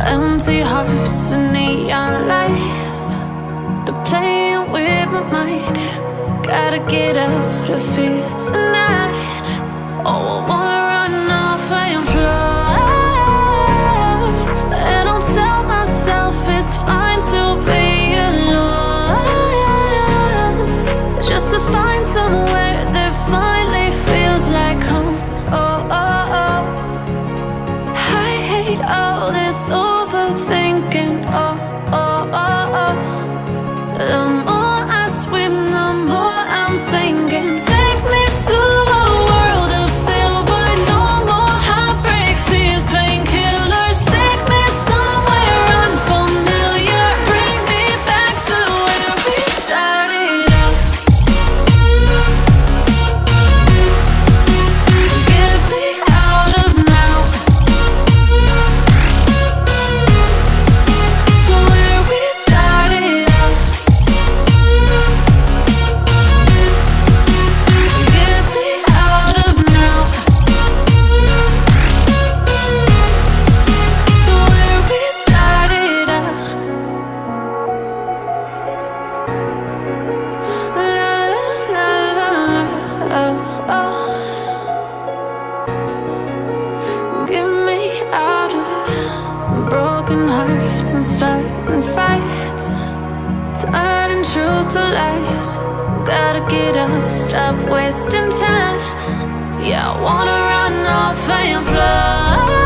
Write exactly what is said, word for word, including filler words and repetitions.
Empty hearts and neon lights, they're playing with my mind. Gotta get out of here tonight. Oh, I wanna run off and fly, and I'll tell myself it's fine to be alone, just to find somewhere that finally feels like home. Oh, oh, oh. I hate all this overthinking. Oh, oh, oh, oh. The more I swim, the more I'm sinking. Take me to a world of silver, no more heartbreaks, tears, painkillers. Take me somewhere unfamiliar, bring me back to where we started out. Get me out of now, to where we started out. Get me out of now, to where we started out. La la la la la, oh, oh. Get me out of broken hearts and starting fights, turning truth to lies. Gotta get up, stop wasting time. Yeah, I wanna run off and fly.